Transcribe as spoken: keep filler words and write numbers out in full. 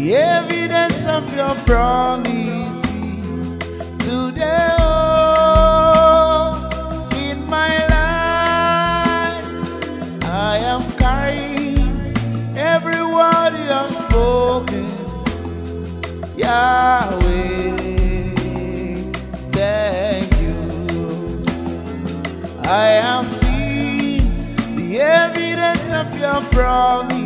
the evidence of your promises today. Oh, in my life, I am carrying every word you have spoken, Yahweh. Thank you. I am seeing the evidence of your promise